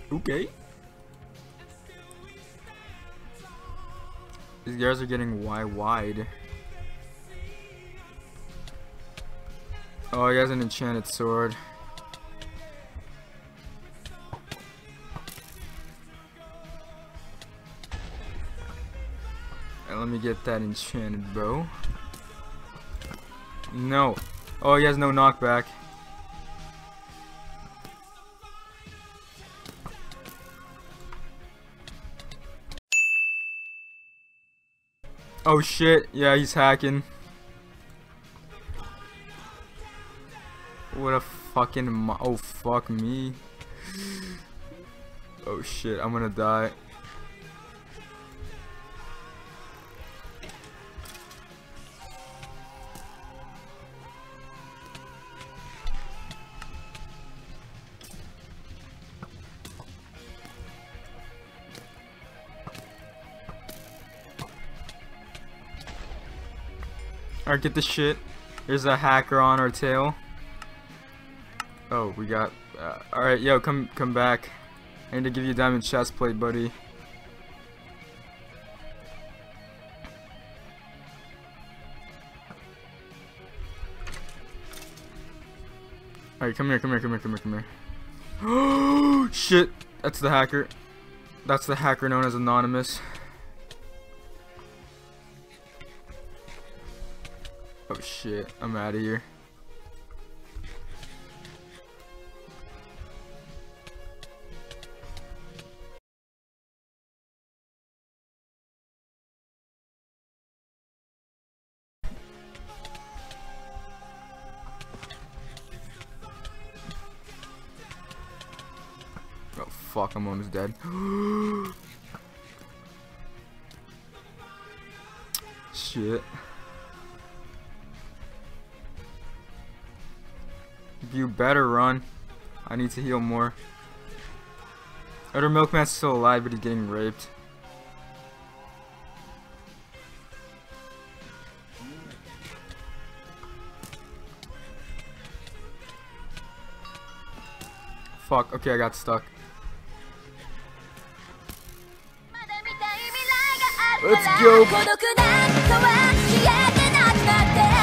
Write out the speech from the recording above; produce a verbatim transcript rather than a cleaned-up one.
Okay. These guys are getting wide wide. Oh, he has an enchanted sword. And let me get that enchanted bow. No. Oh, he has no knockback. Oh shit, yeah, he's hacking. What a fucking mo- oh fuck me. Oh shit, I'm gonna die. Alright, get this shit. There's a hacker on our tail. Oh, we got. Uh, Alright, yo, come come back. I need to give you a diamond chest plate, buddy. Alright, come here, come here, come here, come here, come here. Oh shit! That's the hacker. That's the hacker known as Anonymous. Oh shit, I'm out of here. Oh fuck, I'm almost dead. Shit. You better run. I need to heal more. Other milkman's still alive, but he's getting raped. Fuck, okay, I got stuck. Let's go!